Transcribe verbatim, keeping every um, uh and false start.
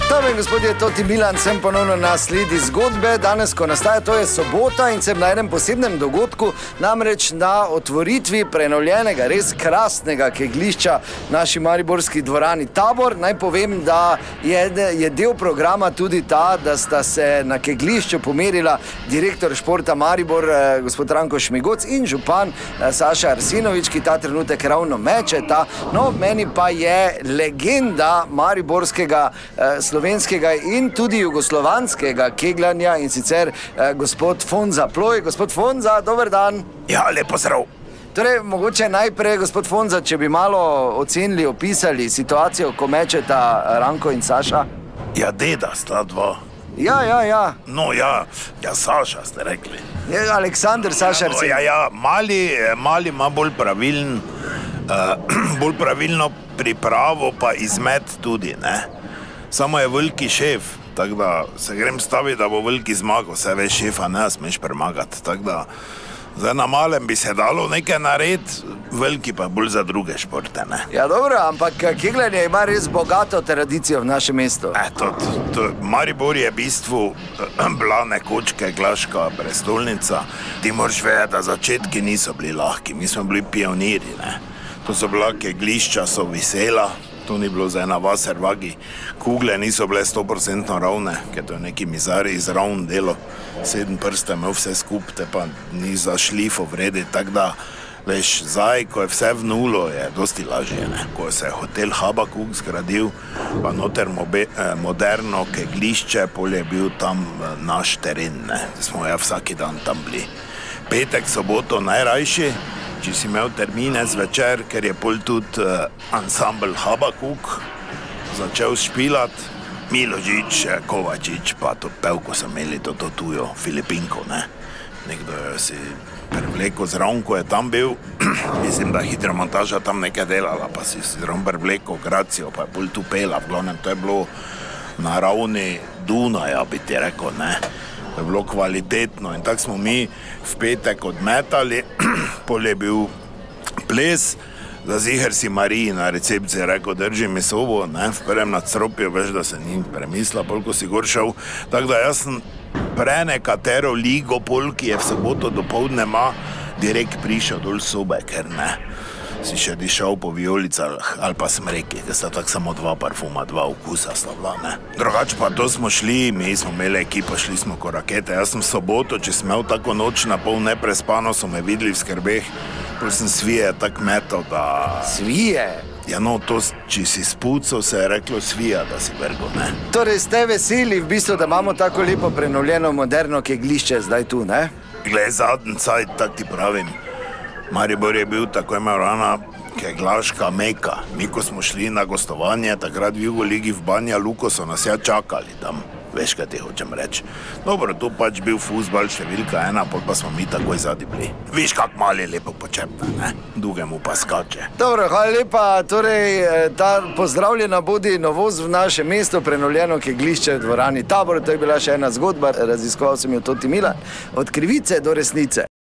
Dame in gospodje, Toti Milan, sem ponovno na sledi zgodbe. Danes, ko nastaja, to je sobota in sem na enem posebnem dogodku, namreč na otvoritvi prenovljenega, res krasnega kegljišča v naši mariborski dvorani Tabor. Naj povem, da je, je del programa tudi ta, da sta se na kegljišču pomerila direktor športa Maribor, gospod Ranko Šmigoc, in župan Saša Arsinovič, ki ta trenutek ravno mečeta. No, meni pa je legenda mariborskega slovenskega in tudi jugoslovanskega kegljanja, in sicer eh, gospod Fonza Ploj. Gospod Fonza, dober dan. Ja, lepo zdrav. Torej, mogoče najprej, gospod Fonza, če bi malo ocenili, opisali situacijo, ko mečeta Ranko in Saša. Ja, deda sta dva. Ja, ja, ja. No, ja, ja, Saša ste rekli. Je Aleksandr Saša Arsinovič. Ja, ja, mali, mali ima bolj pravilen, uh, bolj pravilno pripravo, pa izmet tudi, ne. Samo je veliki šef, tako da se grem staviti, da bo veliki zmagal. Vse veš, šefa ne smeš premagati, tako da zdaj na malem bi se dalo nekaj narediti, veliki pa bolj za druge športe, ne. Ja, dobro, ampak kegljanje ima res bogato tradicijo v našem mestu. E, to, to, Maribor je v bistvu bila nekoč keglaška prestolnica. Ti moraš vedeti, da začetki niso bili lahki, mi smo bili pionirji, ne. To so bila keglišča, so visela. To ni bilo zdaj na vaser vagi. Kugle niso bile sto procentno ravne, ker to je neki mizari izravn delo. Sedem prste imel vse skup, te pa ni za šlifo vredi, tako da, veš, zdaj, ko je vse v nulo, je dosti lažje, ne. Ko se je hotel Habakuk zgradil, pa noter mobe, eh, moderno keglišče, pol je bil tam eh, naš teren, ne. Smo ja vsaki dan tam bili. Petek, soboto najrajši, če si imel termine zvečer, ker je pol tudi uh, ansambl Habakuk začel špilat, Miložič, Kovačič, pa to pevko so imeli, to, to tujo, Filipinko, ne. Nekdo je si prevleko zraven, ko je tam bil, mislim, da hidromontaža tam nekaj delala, pa si zraven prevleko Gracijo, pa je pol tu pela, v glavnem, to je bilo na ravni Dunaja, bi ti rekel, ne. To je bilo kvalitetno in tako smo mi v petek odmetali, pol je bil ples, za ziher si Mariji na recepciji rekel, drži mi sobo, ne, v prvem nadstropju, veš, da se ni premislila, pol ko si gor šel, tako da jaz sem prenekatero ligo, pol, ki je v soboto dopoldne ma, direkt prišel dol sobe, ker ne, si še dišal po vijolicah ali pa smreki, ker sta tako samo dva parfuma, dva okusa sta bila, ne. Drugač pa to smo šli, mi smo imeli ekipo, šli smo ko rakete, jaz sem v soboto, če sem imel tako noč na pol neprespano, so me videli v skrbeh, pol sem svije tak metal, da... Svije? Ja, no, to, če si spucal, se je reklo svija, da si vrgo, ne. Torej, ste veseli v bistvu, da imamo tako lepo prenovljeno, moderno kegljišče zdaj tu, ne? Glej, zadnji cajt, tak ti pravim, Maribor je bil tako imenovana keglaška meka. Mi, ko smo šli na gostovanje, takrat v Jugoligi v Banja Luko, so nas ja čakali tam. Veš, kaj ti hočem reči. Dobro, to pač bil fuzbal številka ena, pol pa smo mi takoj zadi bili. Viš, kak mali lepo počepne, ne? Dugemu pa skače. Dobro, hvala lepa. Torej, ta pozdravljena bodi novost v našem mestu, prenovljeno kegljišče v dvorani Tabor. To je bila še ena zgodba, raziskoval sem jo Toti Milan. Od krivice do resnice.